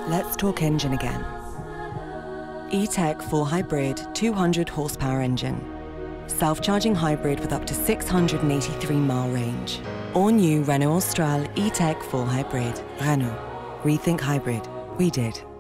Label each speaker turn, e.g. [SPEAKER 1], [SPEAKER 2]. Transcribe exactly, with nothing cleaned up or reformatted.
[SPEAKER 1] Let's talk engine again. E-Tech full hybrid two hundred horsepower engine. Self-charging hybrid with up to six hundred eighty-three mile range. All new Renault Austral E-Tech full hybrid. Renault. Rethink hybrid. We did.